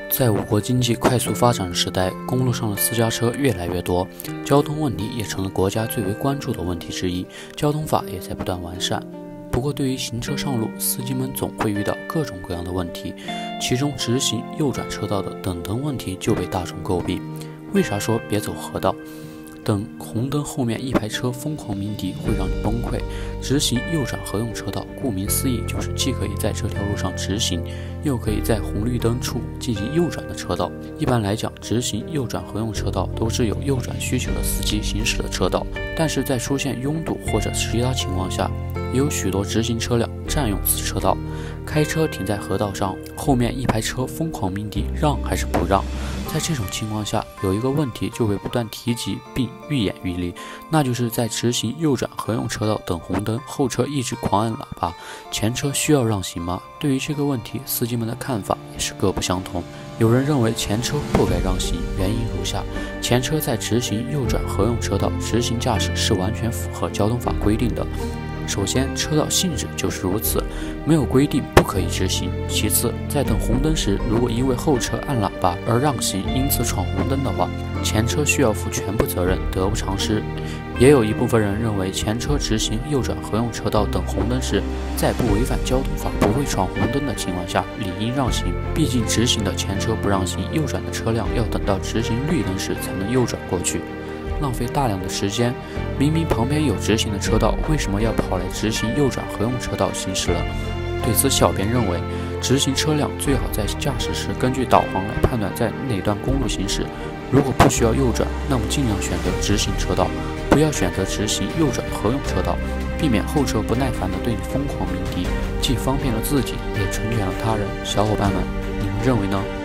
在我国经济快速发展的时代，公路上的私家车越来越多，交通问题也成了国家最为关注的问题之一，交通法也在不断完善。不过，对于行车上路，司机们总会遇到各种各样的问题，其中直行右转车道的等问题就被大众诟病。为啥说别走河道？等红灯后面一排车疯狂鸣笛会让你崩溃。直行右转合用车道，顾名思义就是既可以在这条路上直行，又可以在红绿灯处进行右转的车道。一般来讲，直行右转合用车道都是有右转需求的司机行驶的车道，但是在出现拥堵或者其他情况下，也有许多直行车辆占用此车道，开车停在河道上，后面一排车疯狂鸣笛，让还是不让？在这种情况下，有一个问题就会不断提及并愈演愈烈，那就是在直行右转合用车道等红灯，后车一直狂按喇叭，前车需要让行吗？对于这个问题，司机们的看法也是各不相同。有人认为前车不该让行，原因如下：前车在直行右转合用车道直行驾驶是完全符合交通法规定的。首先，车道性质就是如此，没有规定不可以直行。其次，在等红灯时，如果因为后车按喇叭而让行，因此闯红灯的话，前车需要负全部责任，得不偿失。也有一部分人认为，前车直行右转合用车道等红灯时，在不违反交通法、不会闯红灯的情况下，理应让行。毕竟直行的前车不让行，右转的车辆要等到直行绿灯时才能右转过去，浪费大量的时间。明明旁边有直行的车道，为什么要跑来直行右转合用车道行驶了？对此，小编认为，直行车辆最好在驾驶时根据导航来判断在哪段公路行驶。如果不需要右转，那么尽量选择直行车道，不要选择直行右转合用车道，避免后车不耐烦地对你疯狂鸣笛，既方便了自己，也成全了他人。小伙伴们，你们认为呢？